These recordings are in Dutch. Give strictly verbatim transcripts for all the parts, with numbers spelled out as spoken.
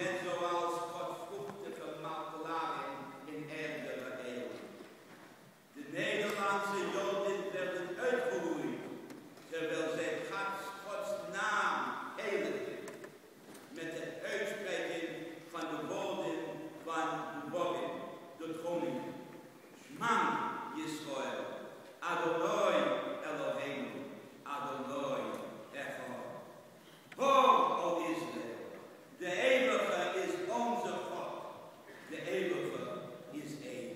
net zoals godvruchtige makelaaren in eerdere eeuwen. De Nederlandse Joden werden uitgeroeid, terwijl zij Gods, Gods naam heiligen, met het uitspreken van de woorden van de bogen, de koning. Shema Yisrael, Adonai Eloheinu, Adonai Echad. Hoor, o Israël, de eeuwige is onze God, de eeuwige is één.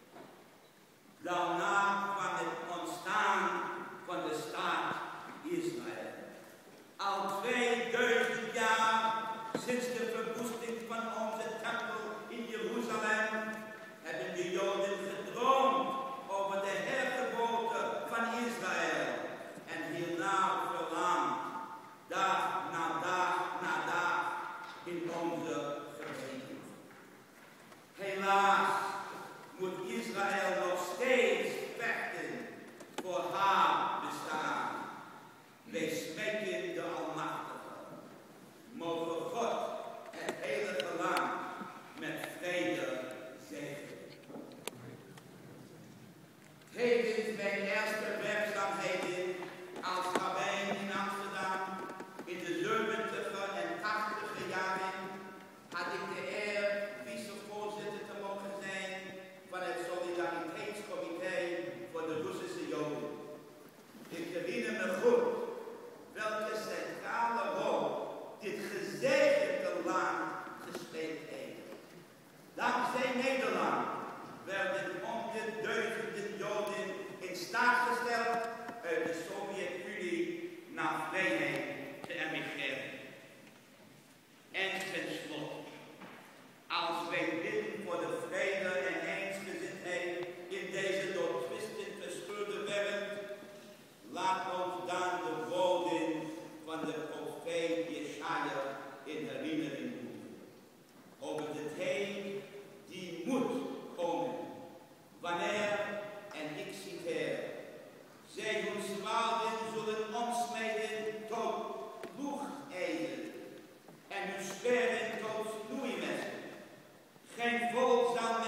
Daarna kwam het ontstaan van de staat Israël. Al tweeduizend jaar sinds de verwoesting van onze tempel in Jeruzalem hebben de Joden gedroomd over de hergeboorte van Israël en hierna verlangd, dag na dag na dag in onze gemeente. Helaas moet Israël nog steeds vechten voor haar bestaan. Wij smeken de Almachtige. Mogen God het heilige land met vrede zegenen. Tijdens mijn eerste werkzaamheden als rabbijn in Amsterdam in de zeventiger en tachtiger jaren had ik de eer vicevoorzitter te mogen zijn van het Solidariteitscomité voor de Russische Joden. Ik herinner me goed welke centrale rol dit gezegende land gespeeld heeft. Dankzij Nederland werden honderdduizenden Joden in staat gesteld uit de Sovjet-Unie naar vrijheid te emigreren. En tenslotte, als wij bidden voor de vrede en eensgezindheid in deze door twisten verscheurde wereld, laat ons dan de woorden van de profeet Jesaja in herinnering roepen. Over de tijd die moet komen, wanneer, en ik citeer, zij hun zwaarden zullen omsmeden tot ploegijzer en hun speren tot snoeimessen. Geen volk zal